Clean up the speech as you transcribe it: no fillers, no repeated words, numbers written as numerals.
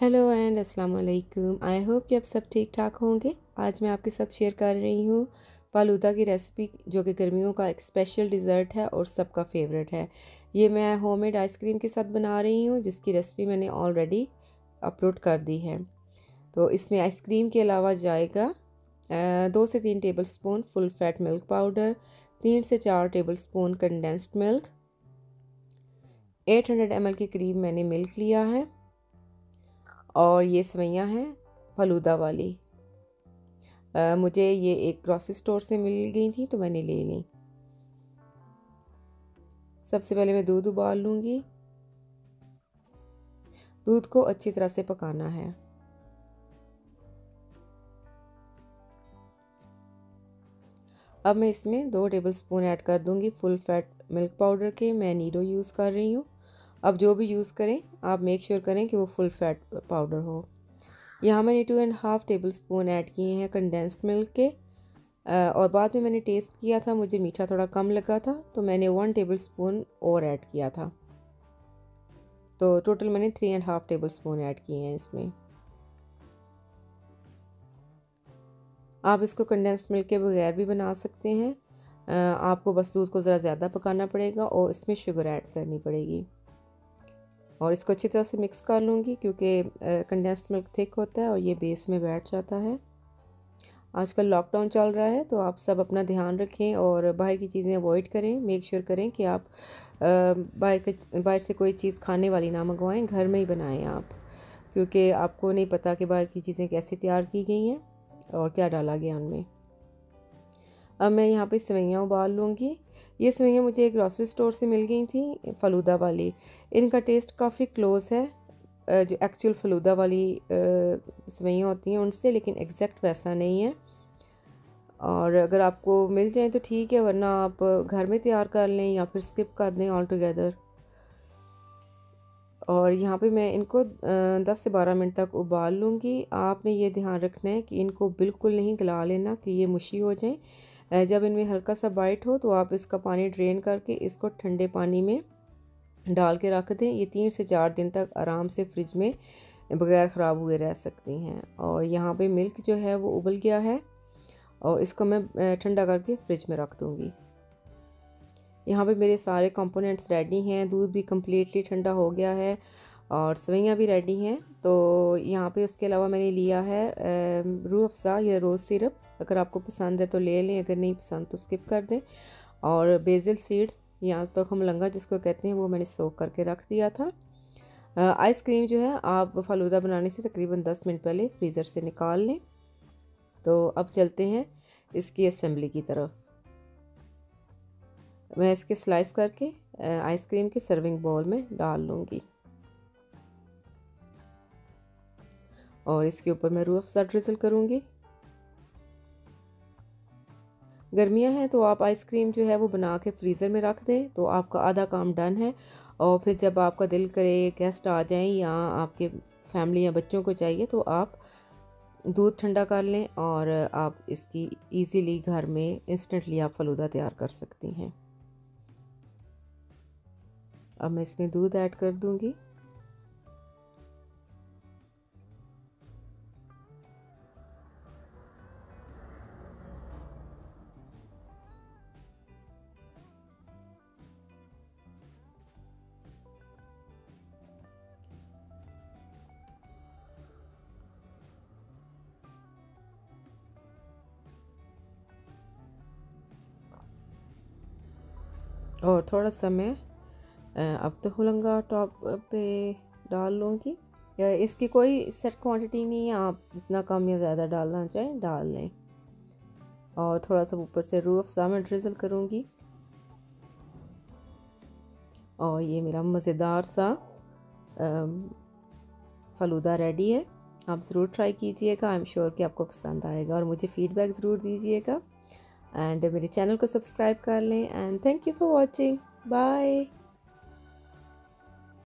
Hello and अस्सलाम वालेकुम। I hope कि आप सब ठीक ठाक होंगे। आज मैं आपके साथ शेयर कर रही हूँ फालूदा की रेसिपी, जो कि गर्मियों का एक स्पेशल डिज़र्ट है और सबका फेवरेट है। ये मैं होममेड आइसक्रीम के साथ बना रही हूँ, जिसकी रेसिपी मैंने ऑलरेडी अपलोड कर दी है। तो इसमें आइसक्रीम के अलावा जाएगा 2 से 3 tablespoon full fat milk powder, 3 से 4 tablespoon condensed milk, 800 ml के करीब मैंने मिल्क लिया है, और ये सेवइयाँ हैं फलूदा वाली। मुझे ये एक ग्रॉसरी स्टोर से मिल गई थी तो मैंने ले ली। सबसे पहले मैं दूध उबाल लूँगी। दूध को अच्छी तरह से पकाना है। अब मैं इसमें 2 टेबल स्पून ऐड कर दूँगी फुल फैट मिल्क पाउडर के। मैं नीडो यूज़ कर रही हूँ। अब जो भी यूज़ करें आप मेक श्योर करें कि वो फुल फैट पाउडर हो। यहाँ मैंने 2.5 टेबल स्पून ऐड किए हैं कंडेंस्ड मिल्क के। और बाद में मैंने टेस्ट किया था, मुझे मीठा थोड़ा कम लगा था, तो मैंने 1 टेबल स्पून और ऐड किया था। तो टोटल मैंने 3.5 टेबल स्पून ऐड किए हैं इसमें। आप इसको कंडेंस्ड मिल्क के बगैर भी बना सकते हैं। आपको बस दूध को ज़रा ज़्यादा पकाना पड़ेगा और इसमें शुगर ऐड करनी पड़ेगी। और इसको अच्छी तरह से मिक्स कर लूँगी, क्योंकि कंडेंस्ड मिल्क थिक होता है और ये बेस में बैठ जाता है। आजकल लॉकडाउन चल रहा है, तो आप सब अपना ध्यान रखें और बाहर की चीज़ें अवॉइड करें। मेक श्योर करें कि आप बाहर से कोई चीज़ खाने वाली ना मंगवाएं, घर में ही बनाएं आप, क्योंकि आपको नहीं पता कि बाहर की चीज़ें कैसे तैयार की गई हैं और क्या डाला गया उनमें। अब मैं यहाँ पे सेवइयाँ उबाल लूँगी। ये सेवइयाँ मुझे एक ग्रॉसरी स्टोर से मिल गई थी, फ़लूदा वाली। इनका टेस्ट काफ़ी क्लोज़ है जो एक्चुअल फ़लूदा वाली सेवइयाँ होती हैं उनसे, लेकिन एग्जैक्ट वैसा नहीं है। और अगर आपको मिल जाए तो ठीक है, वरना आप घर में तैयार कर लें या फिर स्किप कर दें ऑल टुगेदर। और यहाँ पे मैं इनको 10 से 12 मिनट तक उबाल लूँगी। आपने ये ध्यान रखना है कि इनको बिल्कुल नहीं गला लेना कि ये मुशी हो जाए। जब इनमें हल्का सा बाइट हो तो आप इसका पानी ड्रेन करके इसको ठंडे पानी में डाल के रख दें। ये 3 से 4 दिन तक आराम से फ्रिज में बगैर ख़राब हुए रह सकती हैं। और यहाँ पे मिल्क जो है वो उबल गया है और इसको मैं ठंडा करके फ्रिज में रख दूँगी। यहाँ पे मेरे सारे कंपोनेंट्स रेडी हैं। दूध भी कम्प्लीटली ठंडा हो गया है और सेवइयाँ भी रेडी हैं। तो यहाँ पे उसके अलावा मैंने लिया है रूह अफ़ज़ा या रोज़ सिरप। अगर आपको पसंद है तो ले लें, अगर नहीं पसंद तो स्किप कर दें। और बेसिल सीड्स या तो खमलंगा जिसको कहते हैं, वो मैंने सोक करके रख दिया था। आइसक्रीम जो है आप फ़लूदा बनाने से तकरीबन 10 मिनट पहले फ्रीज़र से निकाल लें। तो अब चलते हैं इसकी असेंबली की तरफ। मैं इसके स्लाइस करके आइसक्रीम के सर्विंग बाउल में डाल लूँगी और इसके ऊपर मैं रूह अफ़ज़ा ड्रिज़ल करूँगी। गर्मियाँ हैं तो आप आइसक्रीम जो है वो बना के फ्रीज़र में रख दें, तो आपका आधा काम डन है। और फिर जब आपका दिल करे, गेस्ट आ जाएं या आपके फैमिली या बच्चों को चाहिए, तो आप दूध ठंडा कर लें और आप इसकी इजीली घर में इंस्टेंटली आप फ़लूदा तैयार कर सकती हैं। अब मैं इसमें दूध ऐड कर दूंगी। और थोड़ा सा मैं अब तो हुलंगा टॉप पे डाल लूँगी। इसकी कोई सेट क्वांटिटी नहीं है, आप जितना कम या ज़्यादा डालना चाहें डाल लें। और थोड़ा सा ऊपर से रूह अफ़ज़ा में ड्रिज़ल करूँगी। और ये मेरा मज़ेदार सा फ़लूदा रेडी है। आप ज़रूर ट्राई कीजिएगा। आई एम श्योर कि आपको पसंद आएगा और मुझे फ़ीडबैक ज़रूर दीजिएगा। एंड मेरे चैनल को सब्सक्राइब कर लें। And thank you for watching. Bye.